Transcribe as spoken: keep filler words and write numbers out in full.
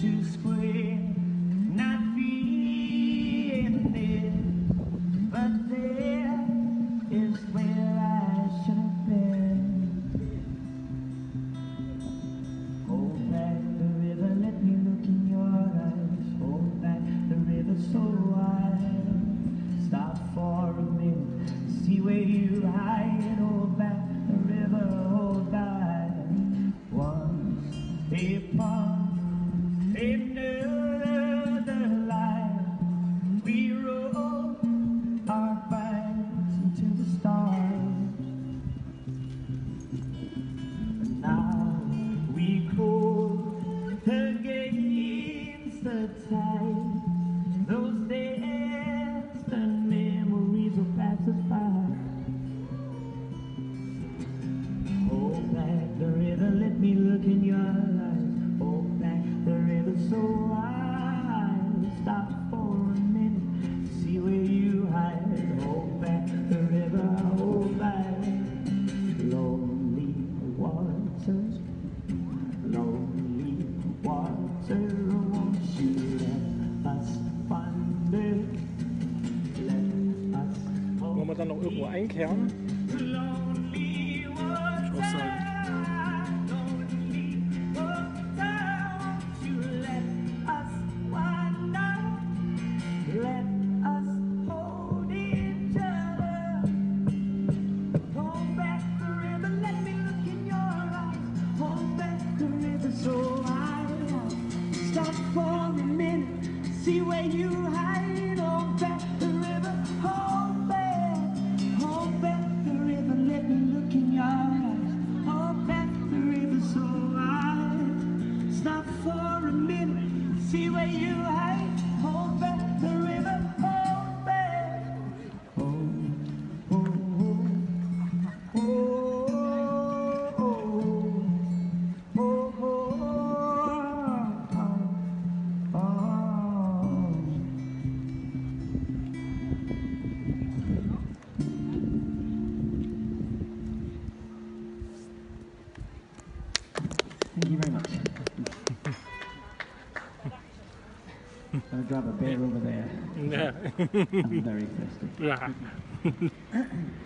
too square, not feeling it, but there is where I should have been. Hold back the river, let me look in your eyes. Hold back the river so wide. Stop for a minute, see where you hide. Hold back the river, hold back. Once upon another life, we rolled our backs into the stars. And now we cold against the tide. Those distant memories will pass us by. Hold back the river, let me look in your eyes. Hold back the river so wide. Stop for a minute, see where you hide. Hold back the river, hold back. Lonely waters, lonely water, won't you let us wander? Let us hold. Wollen wir dann noch irgendwo einkehren? Lonely Ich auch sagen. See where you hide. Hold back the river, hold back, hold back the river, let me look in your eyes. Hold back the river so wide. Stop for a minute, see where you hide. Hold back the river, hold back. Oh, oh, oh, oh, oh, oh, oh, oh, oh. Thank you very much. I'm going to grab a beer over there. Yeah. I'm very thirsty. Yeah.